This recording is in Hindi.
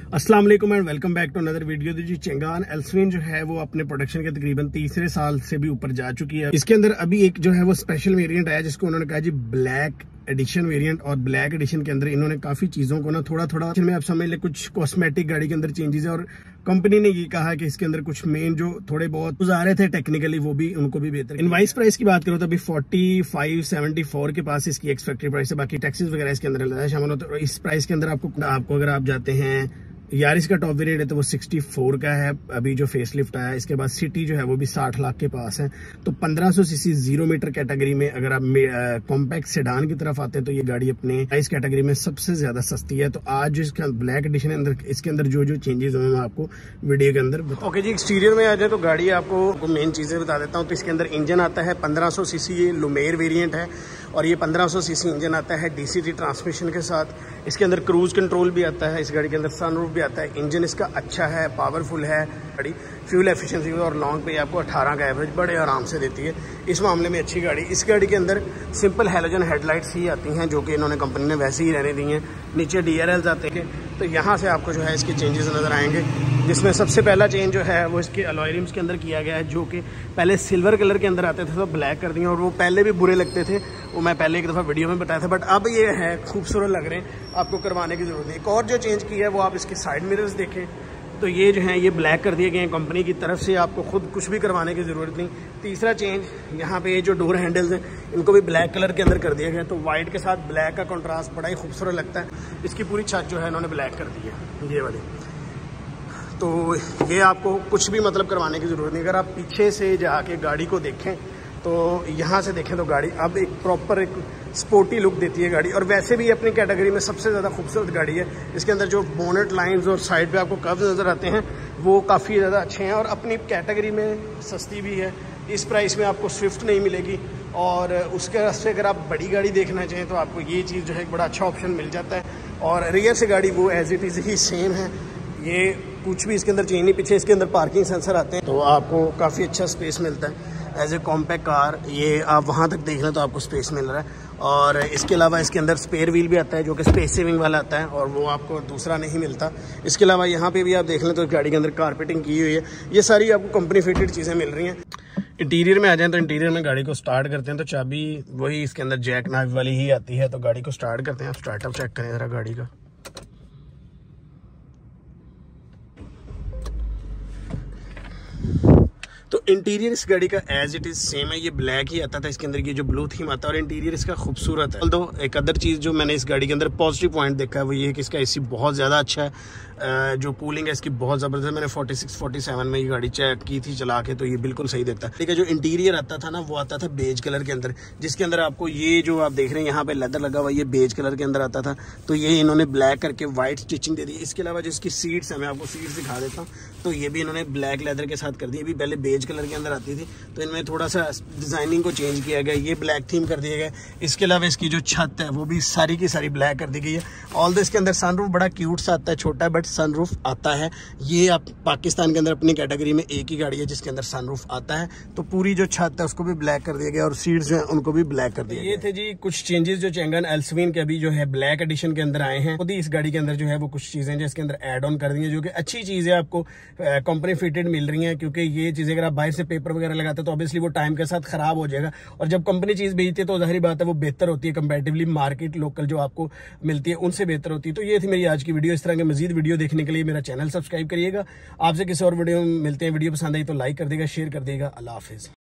अस्सलाम वालेकुम and welcome back to another video. जी चेंगान एल्सविन जो है वो अपने प्रोडक्शन के तकरीबन तीसरे साल से भी ऊपर जा चुकी है। इसके अंदर अभी एक जो है वो स्पेशल वेरिएंट आया जिसको उन्होंने कहा जी ब्लैक एडिशन वेरिएंट। और ब्लैक एडिशन के अंदर इन्होंने काफी चीजों को ना थोड़ा में आप समझ ले कुछ कॉस्मेटिक गाड़ी के अंदर चेंजेस है। और कंपनी ने ये कहा कि इसके अंदर कुछ मेन जो थोड़े बहुत गुजारे थे टेक्निकली वो भी उनको भी बेहतर। इनवाइस प्राइस की बात करो तो अभी 4574 के पास इसकी एक्स फैक्ट्री प्राइस है। बाकी टैक्सेस वगैरह इसके अंदर शामिल होते हैं। इस प्राइस के अंदर आपको अगर आप जाते हैं यारिस का टॉप वेरिएंट है तो वो 64 का है अभी जो फेसलिफ्ट आया है। इसके बाद सिटी जो है वो भी 60 लाख के पास है। तो 1500 सीसी 0 मीटर कैटेगरी में अगर आप कॉम्पैक्ट सेडान की तरफ आते हैं तो ये गाड़ी अपने इस कैटेगरी में सबसे ज्यादा सस्ती है। तो आज जो इसका ब्लैक एडिशन है अंदर इसके अंदर जो चेंजेस हुए मैं आपको वीडियो के अंदर ओके जी। एक्सटीरियर में आ जाए तो गाड़ी आपको मेन चीजें बता देता हूँ। तो इसके अंदर इंजन आता है 1500 सीसी, ये लुमेर वेरिएंट है और ये 1500 सीसी इंजन आता है डीसीटी ट्रांसमिशन के साथ। इसके अंदर क्रूज कंट्रोल भी आता है, इस गाड़ी के अंदर सनरूफ भी आता है। इंजन इसका अच्छा है, पावरफुल है गाड़ी। फ्यूल एफिशिएंसी और लॉन्ग पे आपको 18 का एवरेज बड़े आराम से देती है। इस मामले में अच्छी गाड़ी। इस गाड़ी के अंदर सिंपल हैलोजन हेडलाइट्स ही आती हैं जो कि इन्होंने कंपनी ने वैसे ही रहने दी हैं। नीचे DRLs आते हैं। तो यहाँ से आपको जो है इसके चेंजेस नजर आएंगे, जिसमें सबसे पहला चेंज जो है वो इसके अलॉय रिम्स के अंदर किया गया है, जो कि पहले सिल्वर कलर के अंदर आते थे तो ब्लैक कर दिए और वो पहले भी बुरे लगते थे। वो मैं पहले एक दफ़ा वीडियो में बताया था, बट अब ये है खूबसूरत लग रहे हैं, आपको करवाने की जरूरत नहीं। एक और जो चेंज किया है वो आप इसके साइड मिरर्स देखें तो ये जो है ये ब्लैक कर दिए गए हैं कंपनी की तरफ से, आपको खुद कुछ भी करवाने की ज़रूरत नहीं। तीसरा चेंज यहाँ पे ये जो डोर हैंडल्स हैं इनको भी ब्लैक कलर के अंदर कर दिया गया। तो वाइट के साथ ब्लैक का कंट्रास्ट बड़ा ही खूबसूरत लगता है। इसकी पूरी छत जो है इन्होंने ब्लैक कर दी है ये वाली। तो ये आपको कुछ भी मतलब करवाने की ज़रूरत नहीं। अगर आप पीछे से जाके गाड़ी को देखें तो यहाँ से देखें तो गाड़ी अब एक प्रॉपर एक स्पोर्टी लुक देती है गाड़ी। और वैसे भी अपनी कैटेगरी में सबसे ज़्यादा खूबसूरत गाड़ी है। इसके अंदर जो बोनेट लाइंस और साइड पे आपको कर्व्स नज़र आते हैं वो काफ़ी ज़्यादा अच्छे हैं और अपनी कैटेगरी में सस्ती भी है। इस प्राइस में आपको स्विफ्ट नहीं मिलेगी और उसके रास्ते अगर आप बड़ी गाड़ी देखना चाहें तो आपको ये चीज़ जो है एक बड़ा अच्छा ऑप्शन मिल जाता है। और रियर से गाड़ी वो as it is he same है, ये कुछ भी इसके अंदर चेंज नहीं। पीछे इसके अंदर पार्किंग सेंसर आते हैं तो आपको काफ़ी अच्छा स्पेस मिलता है एज ए कॉम्पैक्ट कार। ये आप वहाँ तक देख लें तो आपको स्पेस मिल रहा है। और इसके अलावा इसके अंदर स्पेयर व्हील भी आता है जो कि स्पेस सेविंग वाला आता है और वो आपको दूसरा नहीं मिलता। इसके अलावा यहाँ पे भी आप देख लें तो गाड़ी के अंदर कारपेटिंग की हुई है। ये सारी आपको कंपनी फिटेड चीज़ें मिल रही हैं। इंटीरियर में आ जाएं तो इंटीरियर में गाड़ी को स्टार्ट करते हैं तो चाबी वही इसके अंदर जैक नाइफ वाली ही आती है। तो गाड़ी को स्टार्ट करते हैं। आप स्टार्टअप चेक करें ज़रा गाड़ी का। तो इंटीरियर इस गाड़ी का एज इट इज सेम है, ये ब्लैक ही आता था। इसके अंदर ये जो ब्लू थीम आता है और इंटीरियर इसका खूबसूरत है। तो एक अदर चीज़ जो मैंने इस गाड़ी के अंदर पॉजिटिव पॉइंट देखा है वो ये है कि इसका एसी बहुत ज़्यादा अच्छा है। जो कूलिंग है इसकी बहुत ज़बरदस्त है। मैंने 46-47 में ये गाड़ी चेक की थी चला के, तो ये बिल्कुल सही देता है। ठीक है, जो इंटीरियर आता था ना वो आता था बेज कलर के अंदर, जिसके अंदर आपको ये जो आप देख रहे हैं यहाँ पे लेदर लगा हुआ ये बेज कलर के अंदर आता था। तो ये इन्होंने ब्लैक करके व्हाइट स्टिचिंग दे दी। इसके अलावा जो इसकी सीट्स है मैं आपको सीट्स दिखा देता हूँ। तो ये भी इन्होंने ब्लैक लेदर के साथ कर दी। अभी पहले बेज कलर के अंदर आती थी तो इनमें थोड़ा सा डिजाइनिंग को चेंज किया गया, ये ब्लैक थीम कर दिया गया। इसके अलावा इसकी जो छत है वो भी सारी की सारी ब्लैक कर दी गई है। ऑल दो इसके अंदर सनरूफ बड़ा क्यूट सा आता है, छोटा है बट सनरूफ आता है। ये आप पाकिस्तान के अंदर अपनी कैटेगरी में एक ही गाड़ी है जिसके अंदर सनरूफ आता है। तो पूरी जो छत है उसको भी ब्लैक कर दिया गया और सीट्स जो है उनको भी ब्लैक कर दिया। ये थे जी कुछ चेंजेस जो चेंगन एल्सविन के अभी जो है ब्लैक एडिशन के अंदर आए हैं। खुद ही इस गाड़ी के अंदर जो है वो कुछ चीजें जो इसके अंदर एड ऑन कर दी है जो कि अच्छी चीज है, आपको कंपनी फिटेड मिल रही है। क्योंकि ये चीजें अगर आप बाहर से पेपर वगैरह लगाते हैं तो ऑब्वियसली वो टाइम के साथ खराब हो जाएगा। और जब कंपनी चीज भेजती है तो जाहिर बात है वो बेहतर होती है कंपैरेटिवली मार्केट लोकल जो आपको मिलती है उनसे बेहतर होती है। तो ये थी मेरी आज की वीडियो। इस तरह के मजीद वीडियो देखने के लिए मेरा चैनल सब्सक्राइब करिएगा। आपसे किसी और वीडियो में मिलते हैं। वीडियो पसंद आई तो लाइक कर देगा, शेयर कर देगा। अल्लाह हाफिज।